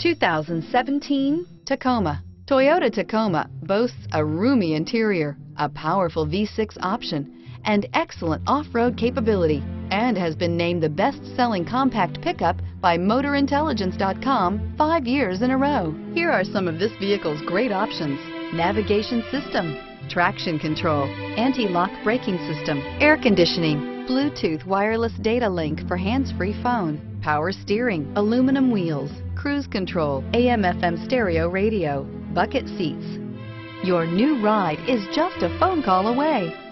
2017 Tacoma. Toyota Tacoma boasts a roomy interior, a powerful V6 option, and excellent off-road capability, and has been named the best-selling compact pickup by MotorIntelligence.com 5 years in a row. Here are some of this vehicle's great options: navigation system, traction control, anti-lock braking system, air conditioning, Bluetooth wireless data link for hands-free phone, power steering, aluminum wheels, cruise control, AM/FM stereo radio, bucket seats. Your new ride is just a phone call away.